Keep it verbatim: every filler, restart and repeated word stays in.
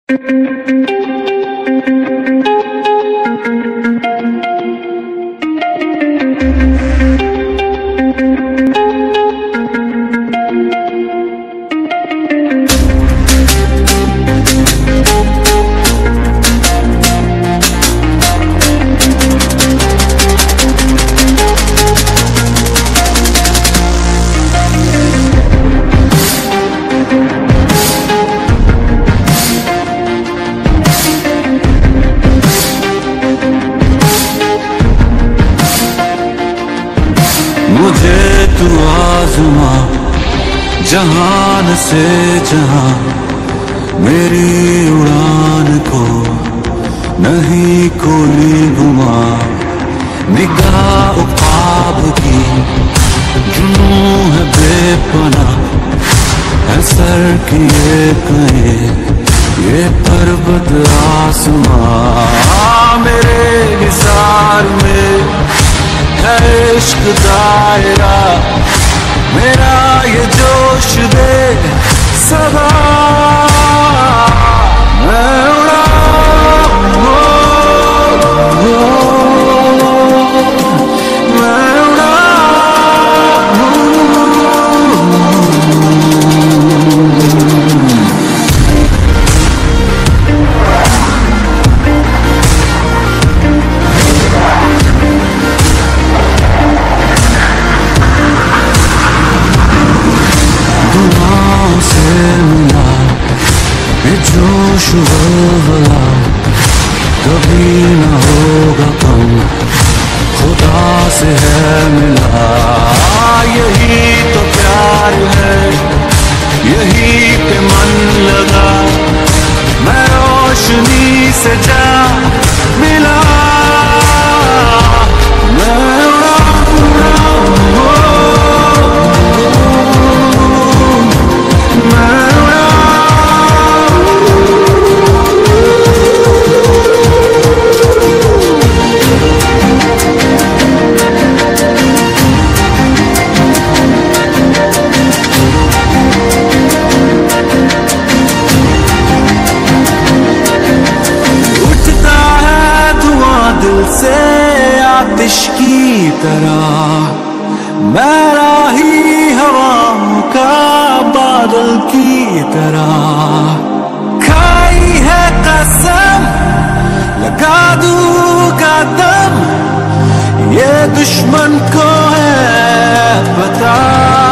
मुझे तू आज़मा जहान से जहां, मेरी उड़ान को नहीं कोई घुमा। निगाह ख्वाब की जुनू है बेपना, है सर किए कहे ये पर्वत आसमां। मेरे निसार में है इश्क दायरा, मेरा ये जोश दे सदा। मैं उड़ा हो, हो, मैं उड़ा जोश वल्वला कभी न होगा कम, खुदा से है मिला। यही तो प्यार है, यही पे मन लगा, मैं रोशनी से जा मिला। मैं उड़ा उड़ा हो, मैं से आतिश की तरह, मैं राही हवाओं का बादल की तरह। खाई है कसम लगा दूंगा दम, ये दुश्मन को है पता।